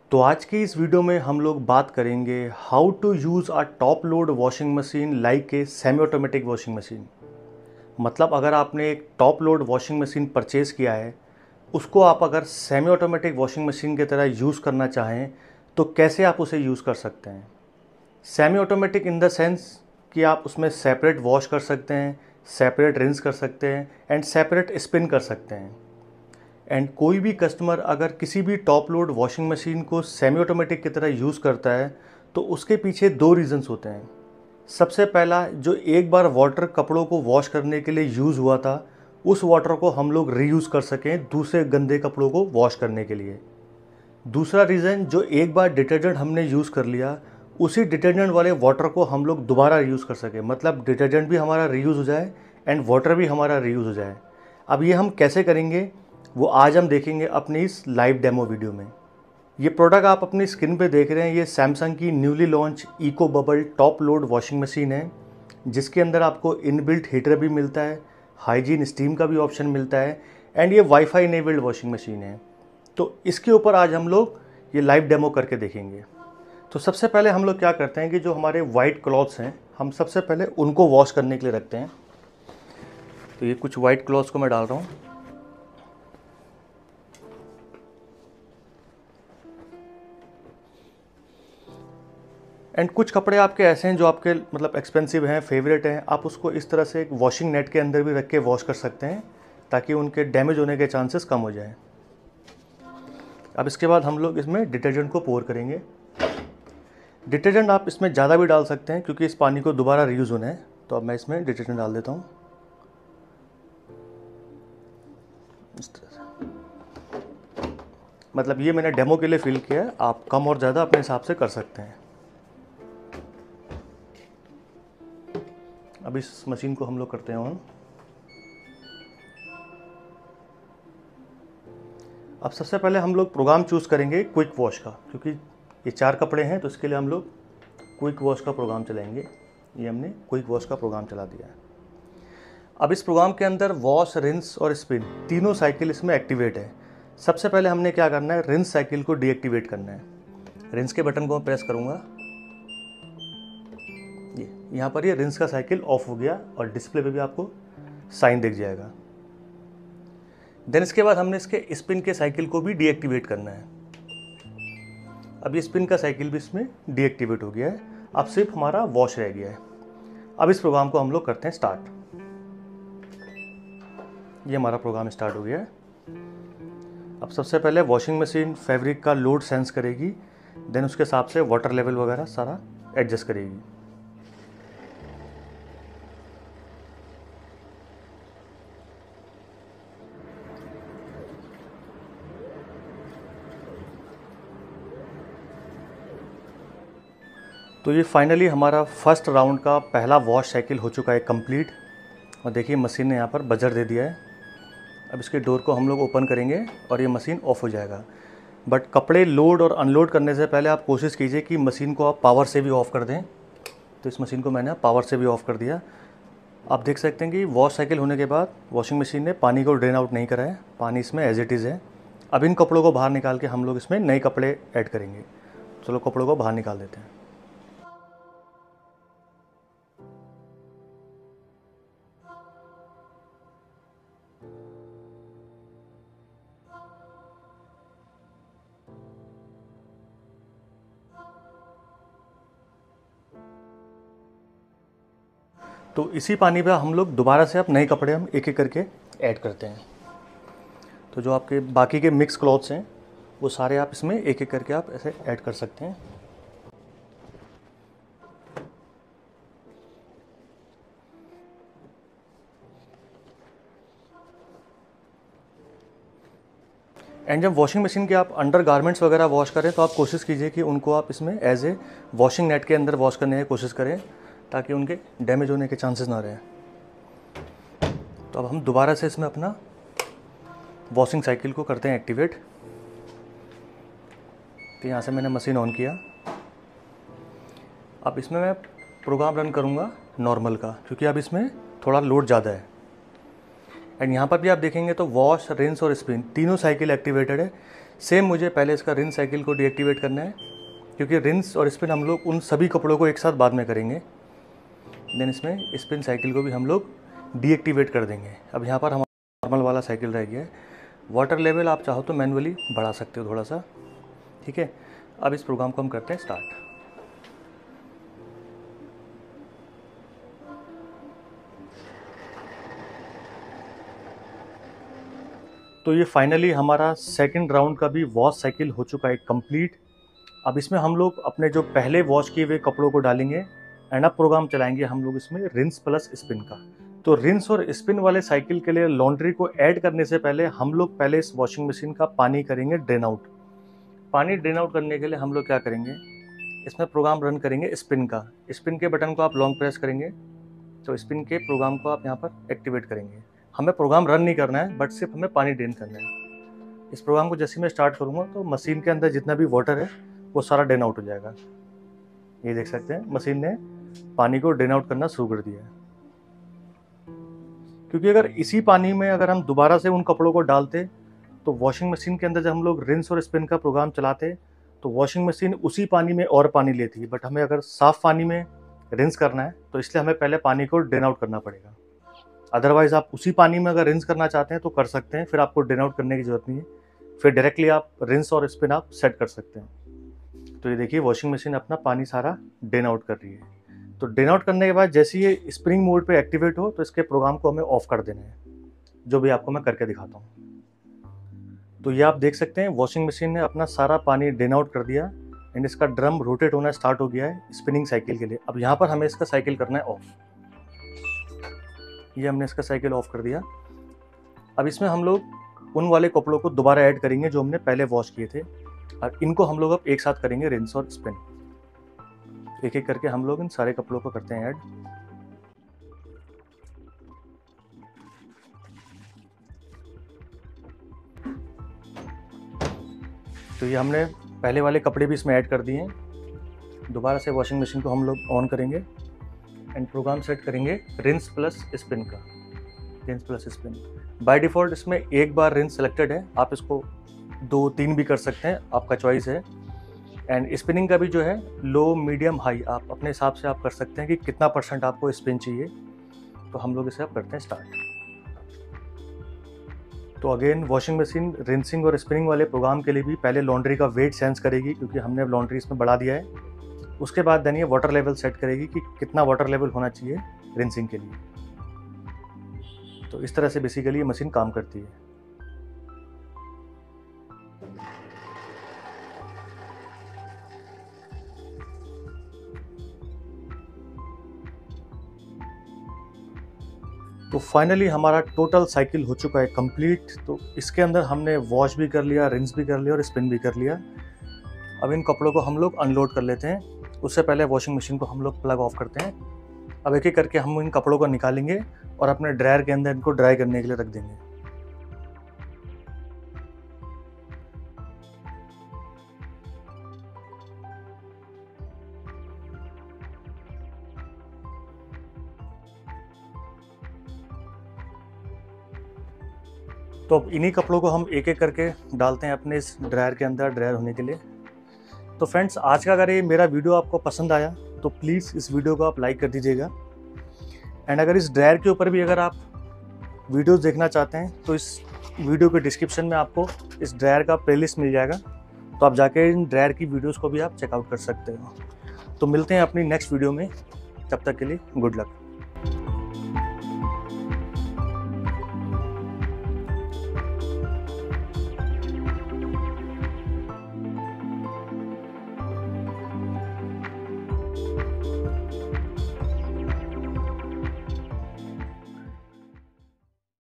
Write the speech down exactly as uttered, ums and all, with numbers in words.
तो आज की इस वीडियो में हम लोग बात करेंगे how to use a top load washing machine like a semi automatic washing machine. मतलब अगर आपने एक top load washing machine purchase किया है, उसको आप अगर सेमी ऑटोमेटिक वॉशिंग मशीन की तरह यूज़ करना चाहें तो कैसे आप उसे यूज़ कर सकते हैं। Semi automatic in the sense कि आप उसमें सेपरेट वॉश कर सकते हैं, सेपरेट रिंस कर सकते हैं एंड सेपरेट स्पिन कर सकते हैं। एंड कोई भी कस्टमर अगर किसी भी टॉप लोड वॉशिंग मशीन को सेमी ऑटोमेटिक की तरह यूज़ करता है तो उसके पीछे दो रीज़न्स होते हैं। सबसे पहला, जो एक बार वाटर कपड़ों को वॉश करने के लिए यूज़ हुआ था, उस वाटर को हम लोग रीयूज़ कर सकें दूसरे गंदे कपड़ों को वॉश करने के लिए। दूसरा रीज़न, जो एक बार डिटर्जेंट हमने यूज़ कर लिया, उसी डिटर्जेंट वाले वाटर को हम लोग दोबारा यूज़ कर सकें। मतलब डिटर्जेंट भी हमारा रीयूज़ हो जाए एंड वाटर भी हमारा रीयूज़ हो जाए। अब ये हम कैसे करेंगे वो आज हम देखेंगे अपनी इस लाइव डेमो वीडियो में। ये प्रोडक्ट आप अपनी स्क्रीन पे देख रहे हैं, ये सैमसंग की newly launch eco bubble top load washing machine है, जिसके अंदर आपको इनबिल्ट हीटर भी मिलता है, हाइजीन स्टीम का भी ऑप्शन मिलता है एंड ये वाईफाई इनेबल्ड वॉशिंग मशीन है। तो इसके ऊपर आज हम लोग ये लाइव डेमो करके देखेंगे। तो सबसे पहले हम लोग क्या करते हैं कि जो हमारे वाइट क्लॉथ्स हैं, हम सबसे पहले उनको वॉश करने के लिए रखते हैं। तो ये कुछ वाइट क्लॉथ्स को मैं डाल रहा हूँ। एंड कुछ कपड़े आपके ऐसे हैं जो आपके मतलब एक्सपेंसिव हैं, फेवरेट हैं, आप उसको इस तरह से एक वॉशिंग नेट के अंदर भी रख के वॉश कर सकते हैं ताकि उनके डैमेज होने के चांसेस कम हो जाएं। अब इसके बाद हम लोग इसमें डिटर्जेंट को पोर करेंगे। डिटर्जेंट आप इसमें ज़्यादा भी डाल सकते हैं क्योंकि इस पानी को दोबारा रीयूज़ होना है। तो अब मैं इसमें डिटर्जेंट डाल देता हूँ इस तरह से। मतलब ये मैंने डेमो के लिए फिल किया है, आप कम और ज़्यादा अपने हिसाब से कर सकते हैं। अब इस मशीन को हम लोग करते हैं ऑन। अब सबसे पहले हम लोग प्रोग्राम चूज़ करेंगे क्विक वॉश का, क्योंकि ये चार कपड़े हैं तो इसके लिए हम लोग क्विक वॉश का प्रोग्राम चलाएंगे। ये हमने क्विक वॉश का प्रोग्राम चला दिया है। अब इस प्रोग्राम के अंदर वॉश, रिंस और स्पिन तीनों साइकिल इसमें एक्टिवेट है। सबसे पहले हमने क्या करना है, रिंस साइकिल को डीएक्टिवेट करना है। रिंस के बटन को मैं प्रेस करूँगा, ये यहाँ पर ये रिंस का साइकिल ऑफ हो गया और डिस्प्ले पे भी आपको साइन दिख जाएगा। देन इसके बाद हमने इसके स्पिन के साइकिल को भी डीएक्टिवेट करना है। अब ये स्पिन का साइकिल भी इसमें डीएक्टिवेट हो गया है। अब सिर्फ हमारा वॉश रह गया है। अब इस प्रोग्राम को हम लोग करते हैं स्टार्ट। ये हमारा प्रोग्राम स्टार्ट हो गया है। अब सबसे पहले वॉशिंग मशीन फैब्रिक का लोड सेंस करेगी, देन उसके हिसाब से वाटर लेवल वगैरह सारा एडजस्ट करेगी। तो ये फाइनली हमारा फर्स्ट राउंड का पहला वॉश साइकिल हो चुका है कंप्लीट। और देखिए मशीन ने यहाँ पर बजर दे दिया है। अब इसके डोर को हम लोग ओपन करेंगे और ये मशीन ऑफ हो जाएगा। बट कपड़े लोड और अनलोड करने से पहले आप कोशिश कीजिए कि मशीन को आप पावर से भी ऑफ़ कर दें। तो इस मशीन को मैंने पावर से भी ऑफ़ कर दिया। आप देख सकते हैं कि वॉश साइकिल होने के बाद वॉशिंग मशीन ने पानी को ड्रेन आउट नहीं करा है, पानी इसमें एज इट इज़ है। अब इन कपड़ों को बाहर निकाल के हम लोग इसमें नए कपड़े ऐड करेंगे। चलो कपड़ों को बाहर निकाल देते हैं। तो इसी पानी पे हम लोग दोबारा से अब नए कपड़े हम एक एक करके ऐड करते हैं। तो जो आपके बाकी के मिक्स क्लॉथ्स हैं वो सारे आप इसमें एक एक करके आप ऐसे ऐड कर सकते हैं। एंड जब वॉशिंग मशीन के आप अंडर गारमेंट्स वगैरह वॉश करें तो आप कोशिश कीजिए कि उनको आप इसमें एज ए वॉशिंग नेट के अंदर वॉश करने की कोशिश करें ताकि उनके डैमेज होने के चांसेस ना रहें। तो अब हम दोबारा से इसमें अपना वॉशिंग साइकिल को करते हैं एक्टिवेट। तो यहाँ से मैंने मशीन ऑन किया। अब इसमें मैं प्रोग्राम रन करूँगा नॉर्मल का, क्योंकि अब इसमें थोड़ा लोड ज़्यादा है। एंड यहाँ पर भी आप देखेंगे तो वॉश, रिंस और स्पिन तीनों साइकिल एक्टिवेटेड है। सेम मुझे पहले इसका रिंस साइकिल को डीएक्टिवेट करना है, क्योंकि रिंस और स्पिन हम लोग उन सभी कपड़ों को एक साथ बाद में करेंगे। देन इसमें स्पिन साइकिल को भी हम लोग डीएक्टिवेट कर देंगे। अब यहाँ पर हमारा नॉर्मल वाला साइकिल रह गया है। वाटर लेवल आप चाहो तो मैनुअली बढ़ा सकते हो थोड़ा सा, ठीक है। अब इस प्रोग्राम को हम करते हैं स्टार्ट। तो ये फाइनली हमारा सेकंड राउंड का भी वॉश साइकिल हो चुका है कंप्लीट। अब इसमें हम लोग अपने जो पहले वॉश किए हुए कपड़ों को डालेंगे एंड अब प्रोग्राम चलाएंगे हम लोग इसमें रिंस प्लस स्पिन का। तो रिंस और स्पिन वाले साइकिल के लिए लॉन्ड्री को ऐड करने से पहले हम लोग पहले इस वॉशिंग मशीन का पानी करेंगे ड्रेन आउट। पानी ड्रेन आउट करने के लिए हम लोग क्या करेंगे, इसमें प्रोग्राम रन करेंगे स्पिन का। स्पिन के बटन को आप लॉन्ग प्रेस करेंगे तो स्पिन के प्रोग्राम को आप यहाँ पर एक्टिवेट करेंगे। हमें प्रोग्राम रन नहीं करना है, बट सिर्फ हमें पानी ड्रेन करना है। इस प्रोग्राम को जैसे मैं स्टार्ट करूँगा तो मशीन के अंदर जितना भी वाटर है वो सारा ड्रेन आउट हो जाएगा। ये देख सकते हैं मशीन ने पानी को ड्रेन आउट करना शुरू कर दिया है। क्योंकि अगर इसी पानी में अगर हम दोबारा से उन कपड़ों को डालते तो वॉशिंग मशीन के अंदर जब हम लोग रिंस और स्पिन का प्रोग्राम चलाते तो वॉशिंग मशीन उसी पानी में और पानी लेती है। बट हमें अगर साफ पानी में रिंस करना है तो इसलिए हमें पहले पानी को ड्रेन आउट करना पड़ेगा। अदरवाइज आप उसी पानी में अगर रिंस करना चाहते हैं तो कर सकते हैं, फिर आपको ड्रेन आउट करने की जरूरत नहीं है। फिर डायरेक्टली आप रिंस और स्पिन आप सेट कर सकते हैं। तो ये देखिए वॉशिंग मशीन अपना पानी सारा ड्रेन आउट कर रही है। तो ड्रेन आउट करने के बाद जैसे ये स्प्रिंग मोड पे एक्टिवेट हो तो इसके प्रोग्राम को हमें ऑफ कर देना है, जो भी आपको मैं करके दिखाता हूँ। तो ये आप देख सकते हैं वॉशिंग मशीन ने अपना सारा पानी ड्रेन आउट कर दिया एंड इसका ड्रम रोटेट होना स्टार्ट हो गया है स्पिनिंग साइकिल के लिए। अब यहाँ पर हमें इसका साइकिल करना है ऑफ। ये हमने इसका साइकिल ऑफ कर दिया। अब इसमें हम लोग उन वाले कपड़ों को दोबारा ऐड करेंगे जो हमने पहले वॉश किए थे, और इनको हम लोग अब एक साथ करेंगे रिंस और स्पिन। एक एक करके हम लोग इन सारे कपड़ों को करते हैं ऐड। तो ये हमने पहले वाले कपड़े भी इसमें ऐड कर दिए हैं। दोबारा से वॉशिंग मशीन को हम लोग ऑन करेंगे एंड प्रोग्राम सेट करेंगे रिंस प्लस स्पिन का। Rinse plus spin by default इसमें एक बार रिंस सेलेक्टेड है, आप इसको दो तीन भी कर सकते हैं, आपका चॉइस है। एंड स्पिनिंग का भी जो है लो मीडियम हाई आप अपने हिसाब से आप कर सकते हैं कि कितना परसेंट आपको स्पिन चाहिए। तो हम लोग इसे अब करते हैं स्टार्ट। तो अगेन वॉशिंग मशीन रिंसिंग और स्पिनिंग वाले प्रोग्राम के लिए भी पहले लॉन्ड्री का वेट सेंस करेगी, क्योंकि हमने अब लॉन्ड्री इसमें बढ़ा दिया है। उसके बाद देन ये वाटर लेवल सेट करेगी कि कितना वाटर लेवल होना चाहिए रिंसिंग के लिए। तो इस तरह से बेसिकली ये मशीन काम करती है। तो फाइनली हमारा टोटल साइकिल हो चुका है कंप्लीट। तो इसके अंदर हमने वॉश भी कर लिया, रिंस भी कर लिया और स्पिन भी कर लिया। अब इन कपड़ों को हम लोग अनलोड कर लेते हैं। उससे पहले वॉशिंग मशीन को हम लोग प्लग ऑफ करते हैं। अब एक एक करके हम इन कपड़ों को निकालेंगे और अपने ड्रायर के अंदर इनको ड्राई करने के लिए रख देंगे। तो अब इन्हीं कपड़ों को हम एक एक करके डालते हैं अपने इस ड्रायर के अंदर ड्रायर होने के लिए। तो फ्रेंड्स आज का अगर ये मेरा वीडियो आपको पसंद आया तो प्लीज़ इस वीडियो को आप लाइक कर दीजिएगा। एंड अगर इस ड्रायर के ऊपर भी अगर आप वीडियोस देखना चाहते हैं तो इस वीडियो के डिस्क्रिप्शन में आपको इस ड्रायर का प्लेलिस्ट मिल जाएगा, तो आप जाके इन ड्रायर की वीडियोस को भी आप चेकआउट कर सकते हो। तो मिलते हैं अपनी नेक्स्ट वीडियो में, तब तक के लिए गुड लक।